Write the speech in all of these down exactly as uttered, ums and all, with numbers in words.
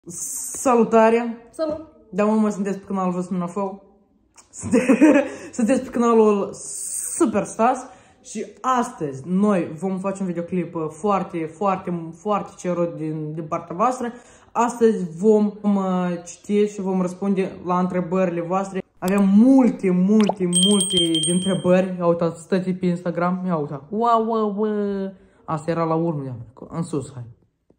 Salutare! Salut! Da, mă, sunteți pe canalul Jasmina Show. Sunteți pe canalul Superstars. Și astăzi noi vom face un videoclip foarte, foarte, foarte cerut din, din partea voastră. Astăzi vom uh, citi și vom răspunde la întrebările voastre. Avem multe, multe, multe de întrebări. Ia uitați, stăți pe Instagram. Ia uitați. Wow, wow, wow. Asta era la urmă, în sus, hai.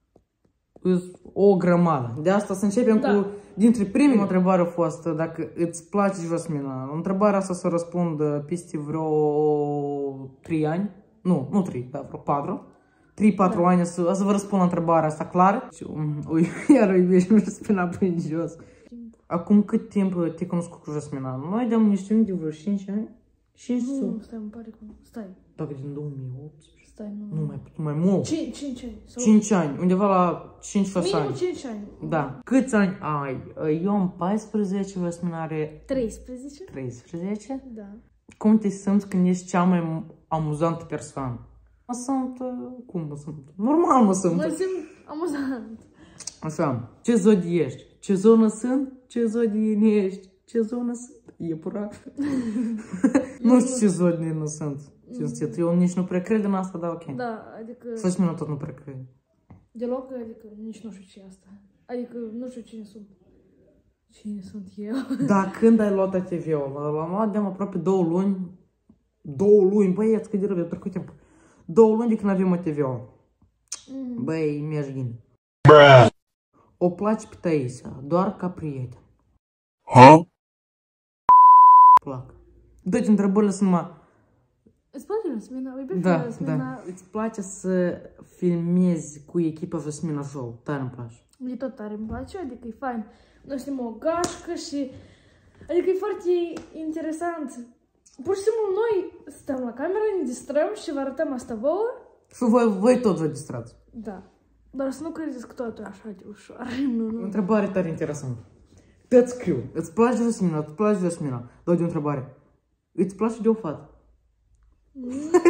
O grămadă. De asta să începem da. cu, dintre primele întrebări a fost dacă îți place Jasmina. Întrebarea asta să răspund peste vreo trei ani. Nu, nu trei, da, vreo patru. trei patru da. ani să, să vă răspund la întrebarea asta clar. Ui, iar o iubești Jasmina până jos. Acum cât timp te-ai cunoscut cu Jasmina? Noi de-am niște de vreo cinci ani? cinci Nu, stai, îmi pare că... Stai. Dacă din două mii optsprezece. Stai, nu. Nu, mai, mai mult. cinci ani. cinci ani, undeva la cinci șase ani. Minim cinci ani. Da. Câți ani ai? Eu am paisprezece, Jasmina are... treisprezece. treisprezece? Da. Cum te simți când ești cea mai amuzantă persoană? Mă sunt... Cum mă sunt? Normal mă sunt. Mă simt amuzant. Așa. Ce zodie ești? Ce zonă sunt? Ce zodie ești? Ce zonă sunt? Iepurac. Nu știu ce zodie nu sunt. Cinstit. Eu nici nu prea cred în asta, dar ok. Da, adică... Jasmina tot nu prea crede. Deloc, adică nici nu știu ce asta. Adică nu știu cine sunt. Cine sunt eu? Da, când ai luat A T V-ul? L-am luat de-am aproape două luni. Două luni, băieți, cât de rău, trecut timp. Două luni de când avem A T V-ul. Mm. Băi, mi-aș ghini. O place pe Taisia, doar ca prieten. Ha? Plac. Deci întrebările sunt numai... Îți place Jasmina? Da, da. Îți place să filmezi cu echipa Jasmina Show? Tare îmi place. Mie tot tare îmi place, adică e fain. Noi suntem o gașcă și... Adică e foarte interesant. Pur și simplu noi stăm la cameră, ne distrăm și vă arătăm asta vouă. Și voi, voi tot vă distrați. Da. Dar să nu credeți că totul e așa de ușor. Nu, nu. Întrebare tare interesantă. Te-ți scriu. Îți place Jasmina? Îți place Jasmina? Dau de o întrebare. Îți place de o fată? Mm.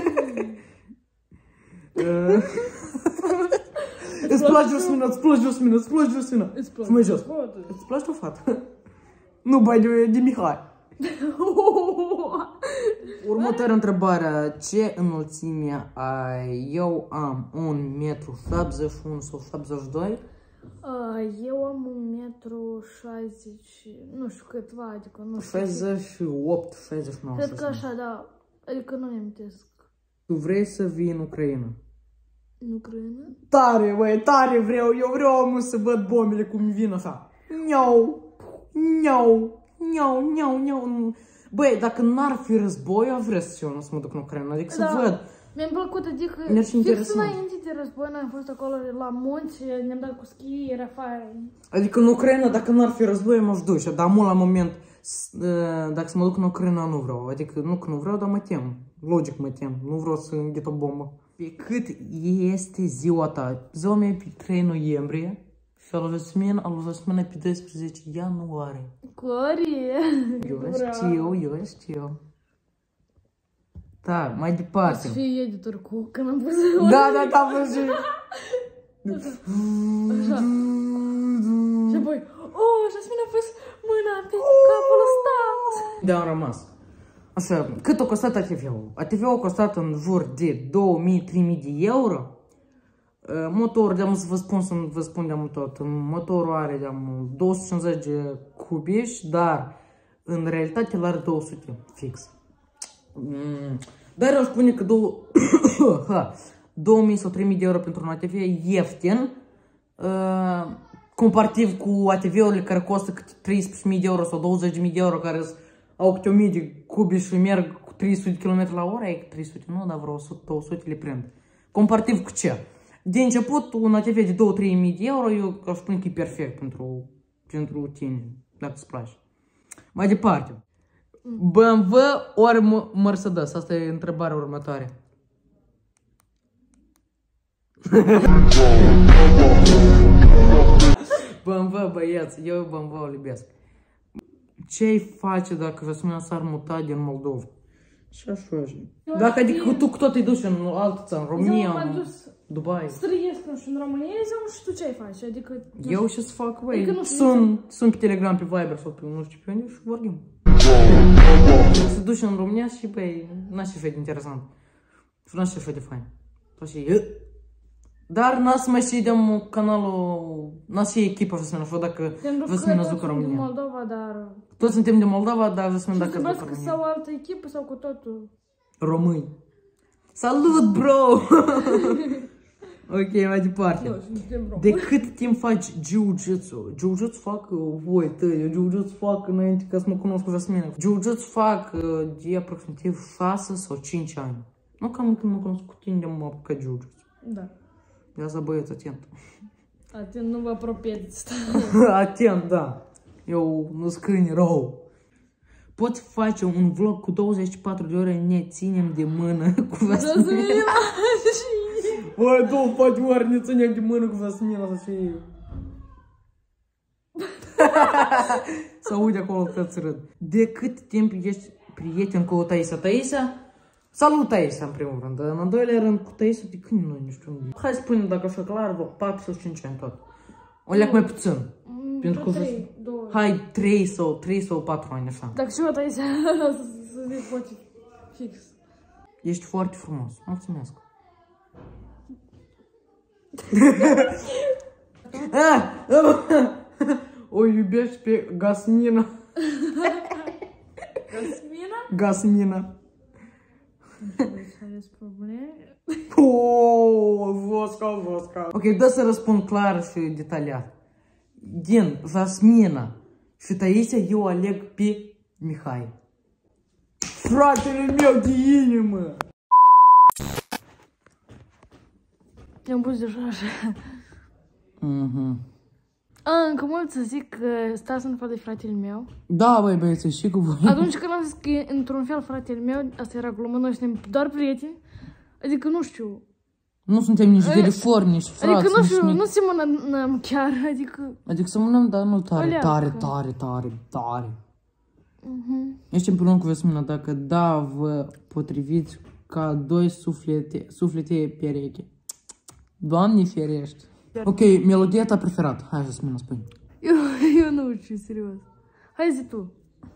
Îți place Jasmina? Îți place Jasmina? Îți place Jasmina? Îți place. Mai jos. Îți place o fată? Nu, bai de, de Mihai. Următoarea întrebare. Ce înălțime ai? Eu am un metru șaptezeci și unu sau șaptezeci și doi. Uh, eu am un metru șaizeci, nu știu câtva, adică nu știu. șaizeci și opt, șaizeci și nouă. Cred că așa, da. Adică nu mi-amintesc. Tu vrei să vii în Ucraina? În Ucraina? Tare, băi, tare vreau. Eu vreau, mă, să văd bombele cum vin așa. Niau, niau, niau, niau, niau. Băi, dacă n-ar fi război, eu vreau să eu nu să mă duc în Ucraina. Adică da. să văd. Mi-a plăcut, adică fix înainte de război, noi am fost acolo la munți, ne-am dat cu schi, era fain. Adică în Ucraina, dacă n-ar fi război, m-aș duce, dar mult la moment, dacă să mă duc în Ucraina, nu vreau. Adică nu că nu vreau, dar mă tem. Logic mă tem, nu vreau să înghet o bombă. Pe cât este ziua ta? Ziua mea pe trei noiembrie și al lui Jasmina, al lui Jasmina pe doisprezece ianuarie. Corie! Eu știu, eu știu. Da, mai departe. O să fie editor cu când am pus... Da, da, da, văzut. Așa. Și apoi, oh, Jasmina a pus mâna pe capul ăsta. Da, am rămas. Așa, cât a costat A T V-ul? A T V-ul a costat în jur de două mii trei mii de euro. Motorul, de-am să vă spun, să vă spun de-am tot. Motorul are de-am două sute cincizeci de cubici, dar în realitate el are două sute fix. Mm. Dar eu spune că două mii sau trei mii de euro pentru un A T V e ieftin, uh, comparativ cu A T V-urile care costă câte treisprezece mii de euro sau douăzeci de mii de euro, care au câte o mie de cubi și merg cu trei sute de kilometri la oră, e trei sute, nu, dar vreo o sută două sute le prind. Comparativ cu ce? De început, un A T V de două trei mii de euro, eu aș spune că e perfect pentru, pentru tine, dacă îți place. Mai departe. B M W ori Mercedes? Asta e întrebarea următoare. B M W, băieți, eu B M W-ul iubesc. Ce-ai face dacă Jasmina s-ar muta din Moldova? Și așa. Dacă adică tu cu tot îi duci în altă țară, în România. Eu m-am dus Dubai. Străiesc, nu știu, în România sau și tu ce ai face? Adică... Eu ce să fac, băi? Adică nu știu, Sun, sun pe Telegram, pe Viber sau pe nu știu pe unde și vorbim. Să duci în România și, băi, n-aș fi foarte interesant. N-aș fi foarte fain. Dar n-a să mai și dăm canalul, n-a să fie echipa Vasmina Show dacă Vasmina Zucă România. Din Moldova, dar... Toți suntem din Moldova, dar Vasmina dacă Zucă România. Sau altă echipă sau cu totul? Români. Salut, bro! Ok, mai departe. De cât timp faci jiu-jitsu? Jiu-jitsu fac voi tăi, eu jiu-jitsu fac înainte ca să mă cunosc cu Vasmina. Jiu-jitsu fac de aproximativ șase sau cinci ani. Nu cam când mă cunosc cu tine de mă apucat jiu-jitsu. Da. De asta băieți, atent. Atent, nu vă apropiați. Atent, da. Eu nu scâni rău. Poți face un vlog cu douăzeci și patru de ore, ne ținem de mână cu Vasmina. Băi, două patru ore ne ținem de mână cu Vasmina să fie. Să aude acolo toți râd. De cât timp ești prieten cu Taisa? Taisa? Salut, Taisa, în primul rând. În al doilea rând, cu Taisa, de când noi, nu știu. Hai să spunem, dacă așa clar, vreo patru sau cinci ani tot. O leac mai puțin. Pentru că hai trei sau trei sau patru ani, așa. Dacă și o Taisa, să zic, poate fix. Ești foarte frumos. Mulțumesc. O iubești pe Gasmina. Gasmina? Gasmina. Aveți probleme? Oh, Vosca, Vosca. Ok, dă să răspund clar și detaliat. Din Vasmina și Taisia eu aleg pe Mihai. Fratele meu de inimă! I-am pus deja așa. Mhm. A, încă mult să zic că stați în fel de fratele meu. Da, băi, băieți, și cu voi. Atunci când am zis că e într-un fel fratele meu, asta era glumă, noi suntem doar prieteni. Adică nu știu. Nu suntem nici veriformi, nici frați, adică nu știu, nici nu semănăm chiar, adică... Adică semănăm, dar nu tare, Oleacă. tare, tare, tare, tare. Uh-huh. Ești împreună cu Vasmina, dacă da, vă potriviți ca doi suflete, suflete pereche. Doamne ferește. Ok, melodia ta preferată. Hai, Vasmina, spune. Eu, eu nu știu, serios. Hai zi tu.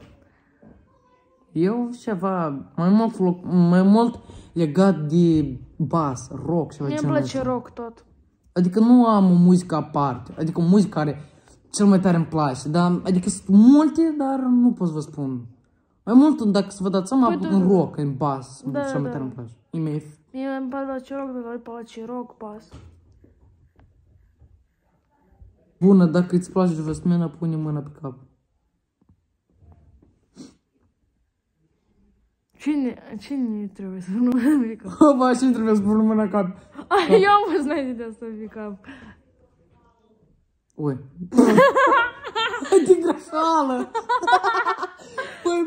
Eu ceva mai mult, mai mult legat de bas, rock, ceva. Mie îmi place rock tot. Adică nu am o muzică aparte, adică o muzică care cel mai tare îmi place, dar, adică sunt multe, dar nu pot să vă spun. Mai mult, dacă să vă dați seama, Păi, în da, rock, în bas, da, cel mai da. tare îmi place. E Mie îmi place rock, dar îmi place rock, bas. bună, dacă îți place Vasmina, pune mâna pe cap. Cine, cine trebuie să nu mă pe cap? Ba, cine trebuie să pun mâna pe cap? Ah, eu am fost înainte de asta pe cap. Ui. Din greșeală! Păi,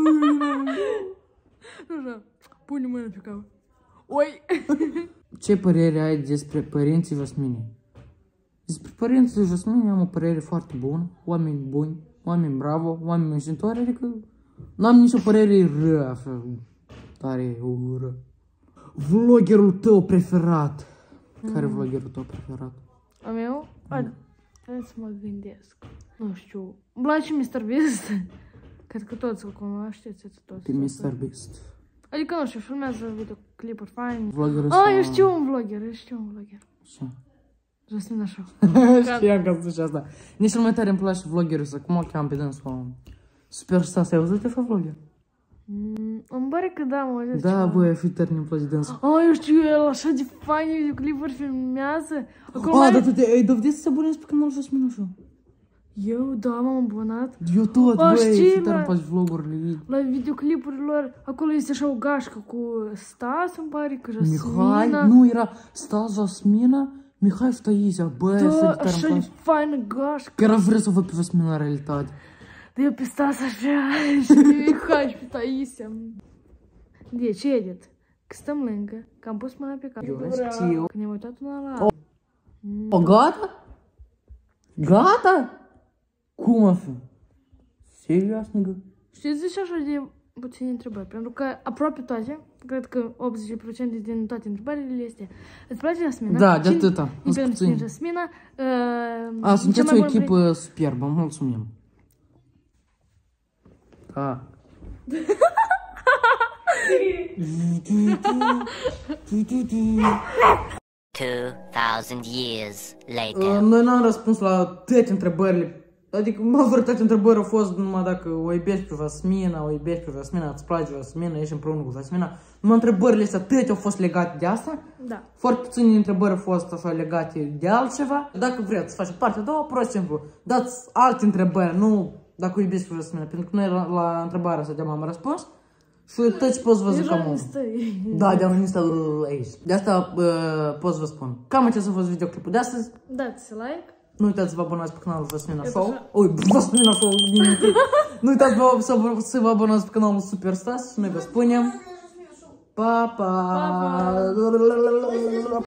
Nu știu, pune mâna pe cap. Oi! ce părere ai despre părinții Vasminei? Despre părinții Vasminei am o părere foarte bună, oameni buni, oameni bravo, oameni mânjitori, adică n-am nicio părere ră, așa, tare ură. Vloggerul tău preferat? Care mm. vloggerul tău preferat? A meu? Mm. Trebuie să mă gândesc. Nu știu. Îmi place mister Beast. Cred că toți îl cunoașteți, toți. Pe mister Beast. Adică, nu știu, filmează videoclipuri faine. Vloggerul Ah, eu știu un vlogger, eu știu un vlogger. Ce? Vasmina Show. Știam că zici asta. Nici cel mai tare îmi place vloggerul ăsta. Cum o cheamă pe dânsul? Superstar, ai auzit de fapt vlogger? Mm, îmi pare că da, mă zic. Da, băi, fi tare îmi place dânsul. Ah, eu știu, el așa de faine videoclipuri filmează. Ah, mai... dar tu te-ai dovedit să te abonezi pe canalul Vasmina Show? Eu, da, m-am abonat. Eu tot, A, băi, știi, fi tare la- îmi place vlogurile ei. La videoclipurile lor, acolo este așa o gașcă cu Stas, îmi pare că Jasmina. Mihai, nu, era Stas, Vasmina, Mihai și Taisia, băi, Da, așa de tare așa îmi de place. faină gașcă. Chiar aș vrea să o văd pe Vasmina în realitate. De eu pe Stas așa și pe Mihai și pe Taisia. Deci, edit, că stăm lângă, că am pus mâna pe cap. Eu știu. Că ne-am uitat una la alta. O, gata? Gata? Cum a fi? Serios, nigga? Știi, zici așa de puține întrebări, pentru că aproape toate, cred că optzeci la sută din toate întrebările este: îți place Jasmina? Da, de atâta. Nu pentru Jasmina. Uh, A, sunteți o echipă superbă, mulțumim. Da. Two thousand years later. Uh, noi n-am răspuns la toate întrebările. Adică, mă, vreo toate întrebări au fost numai dacă o iubești pe Vasmina, o iubești pe Vasmina, îți place Vasmina, ești împreună cu Vasmina. Numai întrebările astea, toate au fost legate de asta. Da. Foarte puține întrebări au fost așa legate de altceva. Dacă vreți să faceți partea a doua, pur și simplu, dați alte întrebări, nu dacă o iubești pe Vasmina. Pentru că noi la, la întrebarea asta de-am răspuns. Și toți poți vă zic cam om. Da, de-am venit aici. De asta uh, pot să vă spun. Cam acesta a fost videoclipul de astăzi. Dați like. Nu uitați să vă abonați pe canalul Vasmina Show. Ui, Vasmina Show. Nu uitați să vă abonați pe canalul Superstas și noi vă spunem pa, pa.